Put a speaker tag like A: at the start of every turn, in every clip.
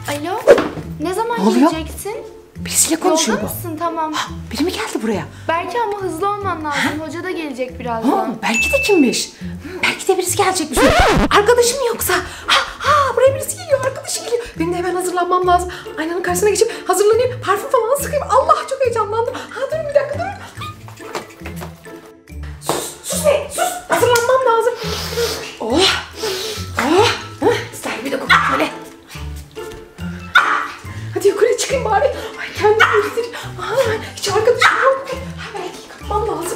A: Alo, ne zaman
B: Ne oluyor?
A: geleceksin?
B: Birisiyle konuşuyor
A: Yolda
B: bu.
A: mısın? Tamam.
B: Biri mi geldi buraya?
A: Belki ama hızlı olman lazım. Hoca da gelecek birazdan.
B: Belki de kimmiş? Belki de birisi gelecekmiş. Arkadaşım yoksa? Buraya birisi geliyor, arkadaşı geliyor. Benim de hemen hazırlanmam lazım. Aynanın karşısına geçip hazırlanayım. Parfüm falan sıkayım. Allah, çok heyecanlandım. Durun bir dakika, durun. Sus be, sus. Hazırlanmam lazım. Güzel bir de kokun şöyle. Hadi yukarı çıkayım bari. Ay, kendimi göstereyim. Hiç arkadaşım yok. Belki yıkatmam lazım.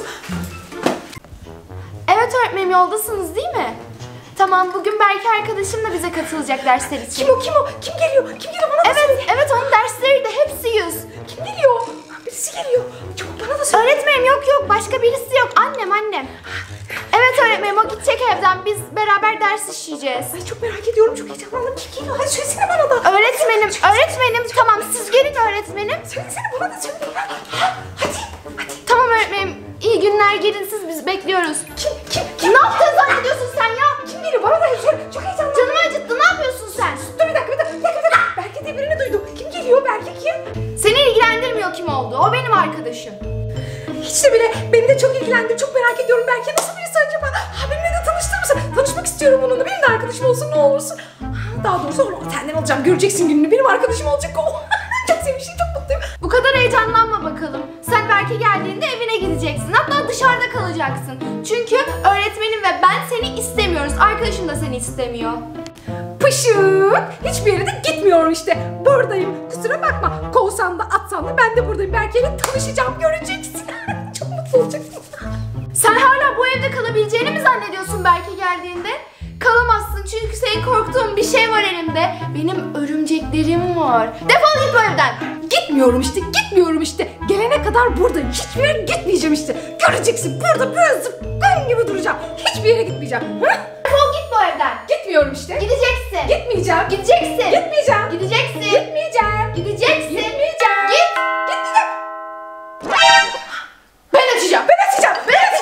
A: Evet öğretmenim, yoldasınız değil mi? Tamam, bugün belki arkadaşım da bize katılacak dersler için.
B: Kim o? Kim geliyor? Kim geliyor? Bana da söyle.
A: Evet, onun dersleri de hepsi 100.
B: Kim geliyor? Birisi geliyor. Çabuk bana da söyle.
A: Öğretmenim yok, başka birisi yok. Annem. Evet öğretmenim, o gidecek evden. Biz beraber ders işleyeceğiz.
B: Ay, çok merak ediyorum. Çok heyecanlandım. Kim geliyor? Hadi söylesene bana da.
A: Öğretmenim, tamam siz gelin öğretmenim.
B: Söylesene bana da söyle. Hadi.
A: Tamam öğretmenim, iyi günler, gelin siz, biz bekliyoruz.
B: Kim?
A: Ne yaptığını zannediyorsun sen ya?
B: Kim geliyor? Bana da söyle. Çok heyecanlandım.
A: Canımı acıttı, ne yapıyorsun sen?
B: Dur bir dakika. Belki de birini duydum. Kim geliyor? Belki kim?
A: Seni ilgilendirmiyor kim olduğu, o benim arkadaşım.
B: Hiç de bile beni de çok ilgilendir. Çok merak ediyorum. Belki nasıl birisi acaba? Benimle de tanıştırır mısın? Tanışmak istiyorum onunla. Benim de arkadaşım olsun, ne olursun. Daha doğrusu onu senden alacağım. Göreceksin gününü. Benim arkadaşım olacak o. Çok sevmişim, çok mutluyum.
A: Bu kadar heyecanlanma bakalım. Sen belki geldiğinde evine gideceksin. Hatta dışarıda kalacaksın. Çünkü öğretmenim ve ben seni istemiyoruz. Arkadaşın da seni istemiyor.
B: Pışık. Hiçbir yere de gitmiyorum işte. Buradayım. Kusura bakma. Kovsan da atsan da ben de buradayım. Belki ile tanışacağım. Göreceksin. Çok mutlu olacaksın.
A: Sen hala bu evde kalabileceğini mi zannediyorsun belki geldiğinde? Kalamazsın çünkü senin korktuğun bir şey var elimde. Benim örümceklerim var. Defol git bu evden.
B: Gitmiyorum işte. Gelene kadar buradayım. Hiçbir yere gitmeyeceğim işte. Göreceksin. Burada böyle zıpkın gibi duracağım. Hiçbir yere gitmeyeceğim.
A: Defol git bu evden.
B: Gitmiyorum işte.
A: Gideceksin.
B: Gitmeyeceğim.
A: Gideceksin.
B: Gitmeyeceğim.
A: Gideceksin.
B: Gitmeyeceğim.
A: Gideceksin.
B: Gitmeyeceğim.
A: Gitmeyeceğim.
B: Ben açacağım. Ben gideceğim.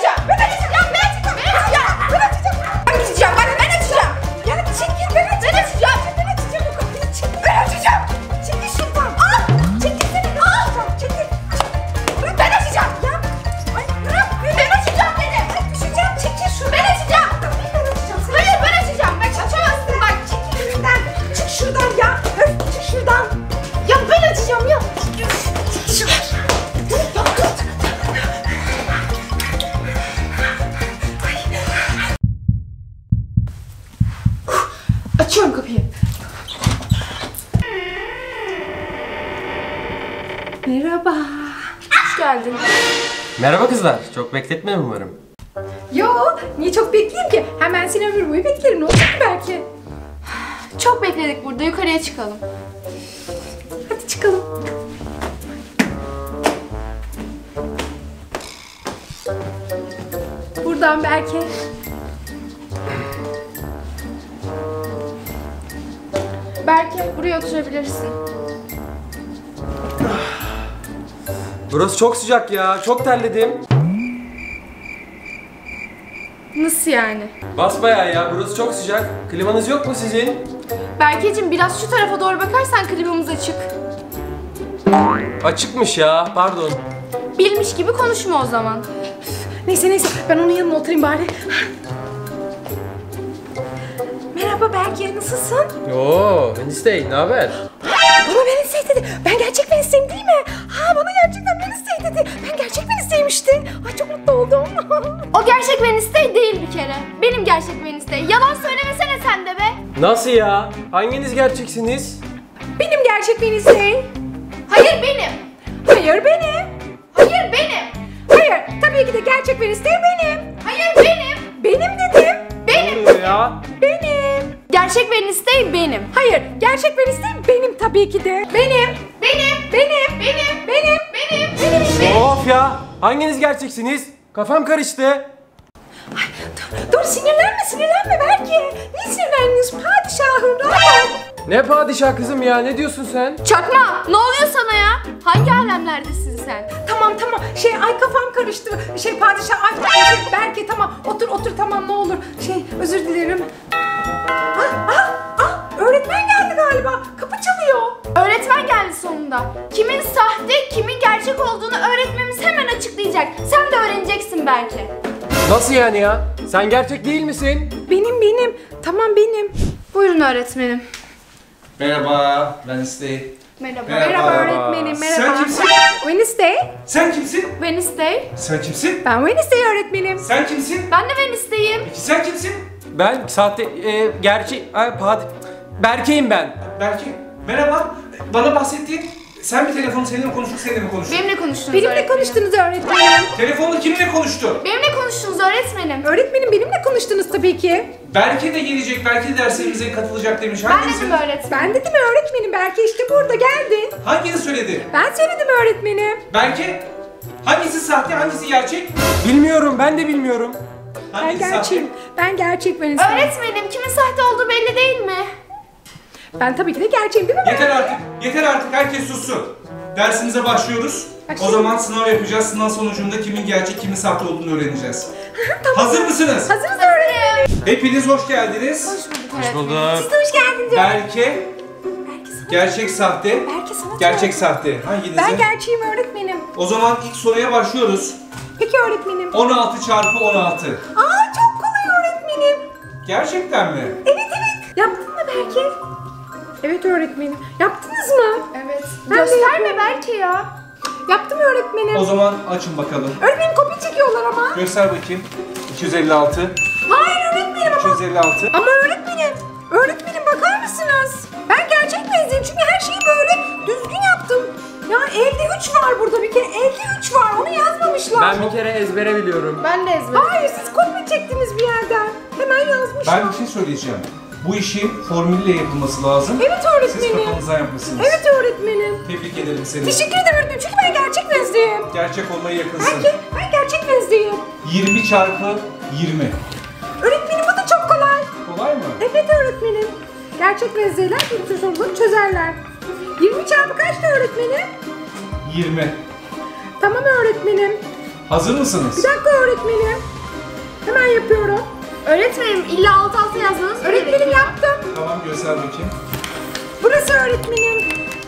B: Yani çekil, ben açacağım. O kapıyı çekil. Ben açacağım. Çekil şuradan. Çekilsene. Çekil. Ben açacağım. Ya. Ay, bırak.
A: Ben açacağım dedim.
B: Ay, düşeceğim. Çekil şuradan.
A: Ben açacağım.
B: Ben açacağım.
A: Hayır, ben açacağım. Ben açamazsın bak.
B: Çekil önümden. Çık şuradan ya. Çık şuradan.
A: Ya ben açacağım ya.
B: Çık şuradan. Açıyorum kapıyı. Merhaba.
A: Hoş geldin.
C: Merhaba kızlar. Çok bekletmem umarım.
B: Yo, niye çok bekleyeyim ki? Hemen seni ömür boyu beklerim. Ne olacak ki belki?
A: Çok bekledik burada. Yukarıya çıkalım.
B: Hadi çıkalım. Buradan belki.
A: Belki buraya oturabilirsin.
C: Burası çok sıcak ya. Çok terledim.
A: Nasıl yani?
C: Basbayağı ya. Burası çok sıcak. Klimanız yok mu sizin?
A: Berkeciğim, biraz şu tarafa doğru bakarsan klibimiz açık.
C: Açıkmış ya. Pardon.
A: Bilmiş gibi konuşma o zaman.
B: Neyse ben onun yanına oturayım bari. Merhaba Berke, nasılsın?
C: Oo, Wednesday. Ne haber?
B: Bana Wednesday dedi. Ben gerçek Wednesday'im değil mi? Bana gerçekten Wednesday dedi. Ben gerçek Wednesday'mişti. Ay, çok mutlu oldum.
A: O gerçek Wednesday değil bir kere. Benim gerçek Wednesday. Yalan söylemesene sen de be.
C: Nasıl ya? Hanginiz gerçeksiniz?
B: Benim gerçek Wednesday.
A: Hayır benim.
B: Hayır benim.
A: Hayır benim.
B: Hayır, tabii ki de gerçek Wednesday benim.
A: Hayır benim.
B: Benim dedim.
C: Ne oluyor ya?
B: Benim.
A: Gerçek Wednesday benim.
B: Hayır, gerçek Wednesday benim tabii ki de. Benim.
A: Benim.
C: Of ya. Hanginiz gerçeksiniz? Kafam karıştı.
B: Dur, sinirlenme belki. Niye sinirlendiniz padişahım?
C: Ne padişah kızım ya? Ne diyorsun sen?
A: Çakma, ne oluyor sana ya? Hangi alemlerdesin sen?
B: Tamam. Ay, kafam karıştı. Padişah. Berke, tamam. Otur tamam, ne olur. Özür dilerim. Öğretmen geldi galiba. Kapı çalıyor.
A: Öğretmen geldi sonunda. Kimin sahte, kimin gerçek olduğunu öğretmenimiz hemen açıklayacak. Sen de öğreneceksin belki.
C: Nasıl yani ya? Sen gerçek değil misin?
B: Benim. Tamam benim.
A: Buyurun öğretmenim.
D: Merhaba, ben Stay.
A: Merhaba.
D: Merhaba.
B: Öğretmenim merhaba.
D: Sen kimsin?
B: Wednesday.
D: Sen kimsin?
A: Wednesday.
D: Sen kimsin?
B: Ben Wednesday öğretmenim.
D: Sen kimsin?
A: Ben de Wednesday'im.
D: Peki sen kimsin?
C: Ben sahte, gerçek, Berke'yim ben.
D: Belki. Merhaba. Bana bahsettiğin, sen bir telefonu seninle mi konuştuk, seninle mi konuştuk?
A: Benimle konuştunuz
B: Benimle
A: öğretmenim.
B: konuştunuz öğretmenim.
D: Telefonla kiminle konuştu?
A: Benimle konuştunuz öğretmenim.
B: Öğretmenim benimle konuştunuz tabii ki.
D: Belki de gelecek, belki de derslerimize katılacak demiş.
A: Ben
D: Hangisi?
A: dedim öğretmenim.
B: Ben dedim öğretmenim, belki işte burada geldi.
D: Hangisi söyledi?
B: Ben söyledim öğretmenim.
D: Belki. Hangisi sahte, hangisi gerçek?
C: Bilmiyorum, ben de bilmiyorum.
B: Ben
D: Hangisi
B: gerçeğim. Ben gerçek Wednesday.
A: Öğretmenim kimin sahte olduğu belli değil mi?
B: Ben tabii ki de gerçeğim değil mi?
D: Yeter artık, yeter artık. Herkes sussun. Dersimize başlıyoruz. O
B: Başlayalım.
D: zaman sınav yapacağız. Sınav sonucunda kimin gerçek, kimin sahte olduğunu öğreneceğiz. Hazır mısınız?
B: Hazırız öğretmenim.
D: Hepiniz hoş geldiniz.
A: Hoş bulduk öğretmenim.
B: Siz de hoş geldiniz öğretmenim.
D: Belki gerçek sahte.
B: Belki sana
D: Gerçek sahte. Hanginizi?
B: Ben gerçeğim öğretmenim.
D: O zaman ilk soruya başlıyoruz.
B: Peki öğretmenim.
D: 16 çarpı 16.
B: Aa çok kolay öğretmenim.
D: Gerçekten mi?
B: Evet. Yaptın mı belki? Evet öğretmenim. Yaptınız mı?
A: Evet.
B: Ben de
A: Gösterme
B: yapıyorum.
A: belki ya.
B: Yaptım öğretmenim.
D: O zaman açın bakalım.
B: Öğretmenim kopya çekiyorlar ama.
D: Göster bakayım. 256.
B: Hayır öğretmenim ama.
D: 256.
B: Ama öğretmenim. Öğretmenim bakar mısınız? Ben gerçek benzeyim çünkü her şeyi böyle düzgün yaptım. Ya elde 3 var burada bir kere. Elde 3 var. Onu yazmamışlar.
C: Ben bir kere ezbere biliyorum.
A: Ben de ezber.
B: Hayır siz kopya çektiniz bir yerden. Hemen yazmışlar.
D: Ben bir şey söyleyeceğim. Bu işin formülle yapılması lazım.
B: Evet
D: Siz
B: öğretmenim.
D: kafanızdan yapmışsınız.
B: Evet öğretmenim.
D: Tebrik ederim seni.
B: Teşekkür ederim öğretmenim çünkü ben gerçek benzeyim.
D: Gerçek olmaya yakınsın.
B: Ben gerçek benzeyim.
D: 20 çarpı 20.
B: Öğretmenim bu da çok kolay.
D: Kolay mı?
B: Evet öğretmenim. Gerçek benzeyler bu tür soruları çözerler. 20 çarpı kaçtı öğretmenim?
D: 20.
B: Tamam öğretmenim.
D: Hazır mısınız?
B: Bir dakika öğretmenim. Hemen yapıyorum.
A: Öğretmenim illa alt alta yazmanız mı
B: Öğretmenim
A: gerekiyor?
B: yaptım.
D: Tamam göster bakayım.
B: Burası öğretmenim.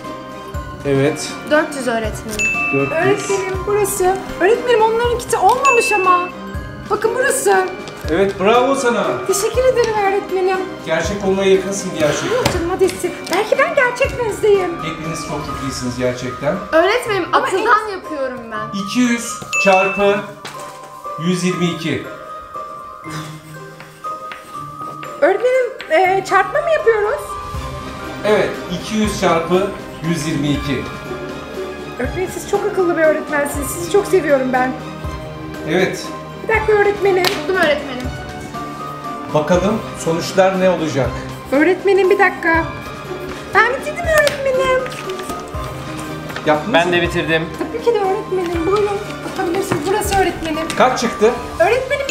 D: Evet.
A: 400 öğretmenim.
D: 400.
B: Öğretmenim burası. Öğretmenim onlarınkisi olmamış ama. Bakın burası.
D: Evet bravo sana.
B: Teşekkür ederim öğretmenim.
D: Gerçek olmaya yakınsın gerçekten.
B: Yok canım hadi siz. Belki ben gerçek benzeyim.
D: Hepiniz çok çok iyisiniz gerçekten.
A: Öğretmenim akıldan yapıyorum ben.
D: 200 çarpı 122.
B: Öğretmenim çarpma mı yapıyoruz?
D: Evet 200 çarpı 122.
B: Öğretmenim siz çok akıllı bir öğretmensiniz. Sizi çok seviyorum ben.
D: Evet.
B: Bir dakika öğretmenim.
A: Buldum öğretmenim.
D: Bakalım sonuçlar ne olacak?
B: Öğretmenim bir dakika. Ben bitirdim öğretmenim.
D: Yaptınız
C: Ben
D: mı?
C: de bitirdim.
B: Tabii ki de öğretmenim. Buyurun. Bakabilirsiniz. Burası öğretmenim.
D: Kaç çıktı?
B: Öğretmenim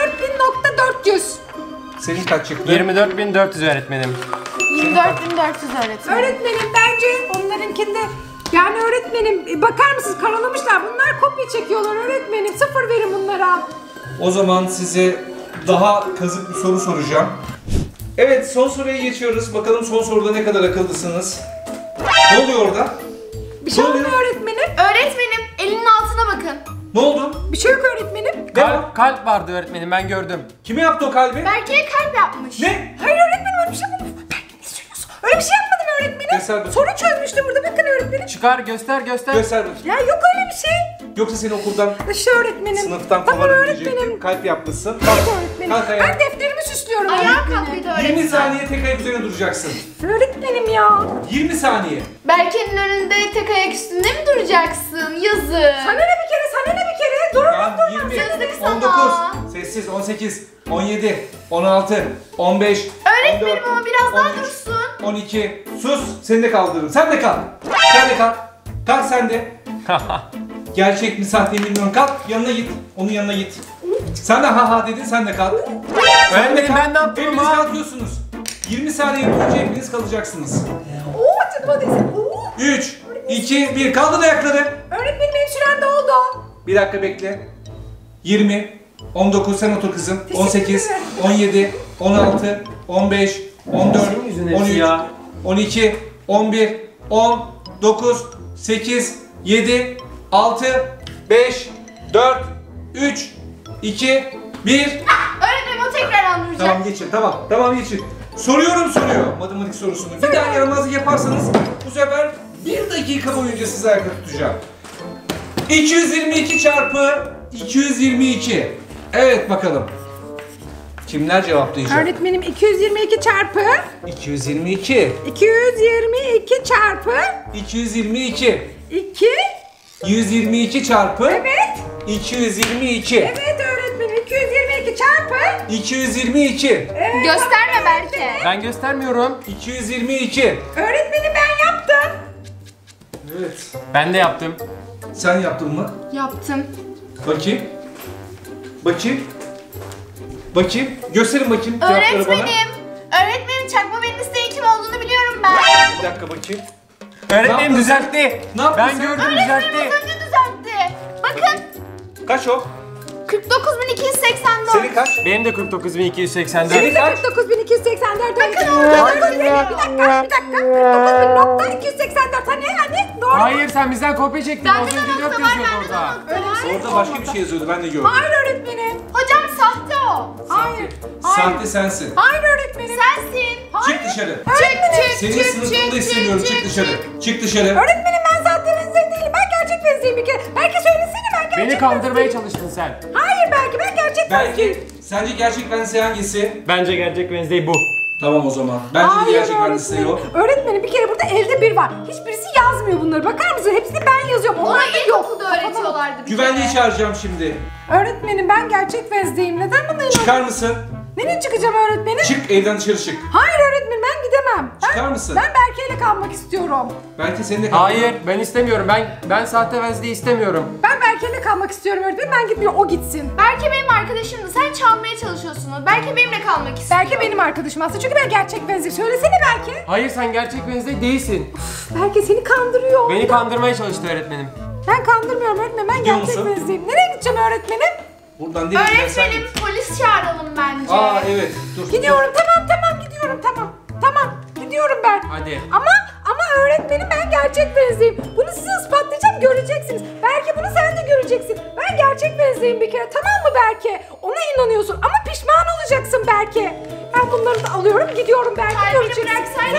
B: 24.400.
D: Senin kaç çıktı?
C: 24.400 öğretmenim.
A: 24.400 öğretmenim.
B: Öğretmenim bence onlarınkinde yani öğretmenim bakar mısınız karalamışlar. Bunlar kopya çekiyorlar öğretmenim. 0 verin bunlara.
D: O zaman size daha kazık bir soru soracağım. Evet son soruya geçiyoruz. Bakalım son soruda ne kadar akıllısınız. Ne oluyor orada?
B: Bir şey
D: Ne
B: olmuyor
D: oluyor?
B: öğretmenim.
A: Öğretmenim elinin altına bakın.
D: Ne oldu?
B: Bir şey yok öğretmenim.
C: Kalp vardı öğretmenim, ben gördüm.
D: Kime yaptı o kalbi?
A: Berke'ye kalp yapmış.
D: Ne?
B: Hayır öğretmenim öyle bir şey yapmadım. Belki ne söylüyorsun? Öyle bir şey yapmadım öğretmenim.
D: Göster bakayım.
B: Soru çözmüştüm burada bakın öğretmenim.
C: Çıkar, göster.
D: Göster bakayım.
B: Ya yok öyle bir şey.
D: Yoksa seni okuldan,
B: İşte öğretmenim.
D: sınıftan
B: Tamam
D: kovarım
B: öğretmenim.
D: diyecektim. Kalp yapmışsın.
B: Evet öğretmenim.
D: Kalk ayağa.
B: Ben defterimi süslüyorum
A: Ayağa
B: öğretmenim.
A: kalktıydı
D: 20
A: öğretmenim.
D: saniye tek ayak üzerine duracaksın.
B: Öğretmenim ya.
D: 20 saniye.
A: Berke'nin önünde tek ayak üstünde mi duracaksın? Yazık.
B: Sana ne bir kere sana ne bir kere. Durun
D: Tamam,
B: durun.
D: 20,
A: Sözlük sana.
D: 19, sessiz, 18, 17, 16, 15,
A: Öğretmenim
D: 14,
A: ama biraz daha
D: 13,
A: dursun.
D: 12, sus, seni de kaldırırım. Sen de kalk. Sen de kalk. Kalk sen de. Gerçek mi sahte mi bilmiyorum. Kalk yanına git. Onun yanına git. Sen de ha ha dedin, sen de kalk.
C: Öğretmenim ben ne yaptım
D: Hepiniz
C: ama?
D: kalkıyorsunuz. 20 saniye boyunca hepiniz kalacaksınız.
B: Oo canım hadi. Oo.
D: 3, 2, 1. Kaldır ayakları.
B: Öğretmenim benim sürem doldu.
D: Bir dakika bekle. 20, 19 sen otur kızım. 18,
B: ederim.
D: 17, 16, 15, 14,
C: Senin yüzünden hepsi
D: 13,
C: ya.
D: 12, 11, 10, 9, 8, 7, 6, 5, 4, 3, 2, 1.
A: Öğretmenim o tekrar andıracak.
D: Tamam geçin, tamam geçin. Soruyorum matematik sorusunu. Bir daha yaramazlık yaparsanız bu sefer 1 dakika boyunca sizi ayakta tutacağım. 222 çarpı 222. Evet bakalım. Kimler cevaplayacak?
B: Öğretmenim 222 çarpı
D: 222.
B: 222 çarpı
D: 222.
B: 2.
D: 122 çarpı
B: Evet.
D: 222.
B: Evet öğretmenim 222 çarpı
D: 222.
A: Gösterme Berke.
C: Ben göstermiyorum.
D: 222.
B: Öğretmenim ben yaptım.
D: Evet.
C: Ben de yaptım.
D: Sen yaptın mı?
A: Yaptım.
D: Bakayım. Bakayım. Gösterin bakayım cevapları bana.
A: Öğretmenim çakma benim isteğin kim olduğunu biliyorum ben.
D: Bir dakika bakayım.
C: Öğretmenim
D: Ne
C: düzeltti.
D: Ne yaptın
C: Ben
D: sen?
C: gördüm
A: Öğretmenim
C: düzeltti.
A: az önce düzeltti. Bakın
D: Kaç o?
A: 49.284.
D: Senin kaç?
C: Benim de 49.284.
D: Senin kaç?
B: 49.284 bir dakika 49.284 hani doğru.
C: Hayır sen bizden kopya çektin.
A: Bende
C: Az
A: de
C: önce 4
A: nokta var,
C: yazıyordu
A: bende de
C: orada.
A: nokta var.
D: Orada başka bir şey yazıyordu ben de gördüm.
B: Hayır öğretmenim.
A: Hocam sahte o.
B: Hayır.
D: Sahte sensin.
B: Hayır öğretmenim.
A: Sensin.
D: Çık dışarı.
A: Çık
D: Senin sınıfında istemiyorum. Çık dışarı. Çık dışarı.
B: Öğretmenim ben zaten benzer değilim. Ben gerçek benzeyim bir kere. Belki söylesene ben gerçek
C: Beni kandırmaya
B: benzeyim.
C: çalıştın sen.
B: Hayır belki ben gerçek benzeyim.
D: Belki sence gerçek Wednesday hangisi?
C: Bence gerçek Wednesday bu.
D: Tamam o zaman. Bence de
B: Hayır
D: gerçek Wednesday o.
B: Öğretmenim bir kere burada elde bir var. Hiçbirisi yazmıyor bunları. Bakar mısın? Hepsini ben yazıyorum.
A: Ona
B: Onlar da yok.
A: ilkokulda öğretiyorlardı bir
D: Güvenliği
A: kere.
D: çağıracağım şimdi.
B: Öğretmenim ben gerçek benzeyim. Neden bana inanmıyorsun?
D: Çıkar mısın?
B: Nereye çıkacağım öğretmenim?
D: Çık evden dışarı çık.
B: Hayır öğretmenim ben gidemem.
D: Çıkar mısın?
B: Ben Berke'yle kalmak istiyorum.
D: Belki senin de kal.
C: Hayır ben istemiyorum. Ben sahte Wednesday istemiyorum.
B: Ben Berke'yle kalmak istiyorum öğretmenim. Ben gitmiyorum. O gitsin.
A: Berke benim arkadaşımdı. Sen çalmaya çalışıyorsun onu. Berke benimle kalmak istiyor.
B: Berke benim arkadaşım aslında. Çünkü ben gerçek benzeyim. Söylesene Berke.
C: Hayır sen gerçek Wednesday değilsin.
B: Berke seni kandırıyor.
C: Beni kandırmaya çalıştı öğretmenim.
B: Ben kandırmıyorum öğretmenim. Ben
D: Gidiyor
B: gerçek
D: musun?
B: benzeyim. Nereye gideceğim öğretmenim?
D: Buradan değil gidersen
A: Öğretmenim
D: git.
A: polis çağıralım bence.
D: Aa evet dur.
B: Gidiyorum tamam gidiyorum tamam gidiyorum ben.
C: Hadi.
B: Ama öğretmenim ben gerçek benzeyim. Bunu size ispatlayacağım göreceksiniz. Belki bunu sen de göreceksin. Ben gerçek benzeyim bir kere tamam mı Berke? Ona inanıyorsun ama pişman olacaksın Berke. Ben bunları da alıyorum gidiyorum Berke
A: Kalbini
B: göreceksin.
A: bıraksaydın.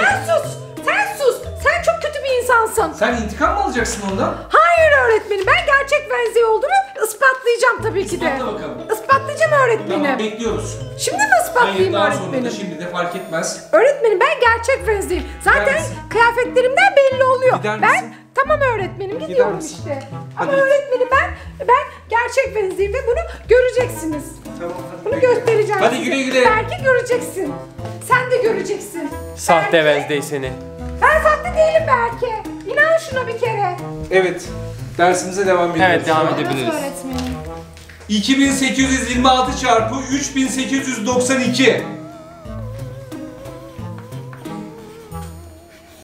B: Sen sus. Sen çok kötü bir insansın.
D: Sen intikam mı alacaksın ondan?
B: Hayır öğretmenim ben gerçek benzey olduğunu ispatlayacağım tabii ki de.
D: İspatla bakalım.
B: Ispatlayacağım öğretmenim.
D: Tamam bekliyoruz.
B: Şimdi mi
D: Hayır
B: ispatlayayım
D: daha sonra da
B: öğretmenim?
D: şimdi de fark etmez.
B: Öğretmenim ben gerçek benzeyim. Zaten
D: misin?
B: kıyafetlerimden belli oluyor.
D: Gider
B: Ben
D: misin?
B: tamam öğretmenim gidiyorum
D: misin?
B: işte.
D: Hadi
B: Ama
D: git.
B: öğretmenim ben gerçek benzeyim ve bunu göreceksiniz.
D: Tamam hadi.
B: Bunu göstereceğim
D: Hadi
B: size.
D: güle güle.
B: Belki göreceksin. Sen de göreceksin.
C: Sahte
B: Belki-
C: Wednesday seni.
B: Ben sahte değilim belki. İnan şuna bir kere.
D: Evet. Dersimize devam ediyoruz.
C: Evet devam
A: Evet
C: edebiliriz.
A: öğretmenim.
D: 2826 çarpı 3892.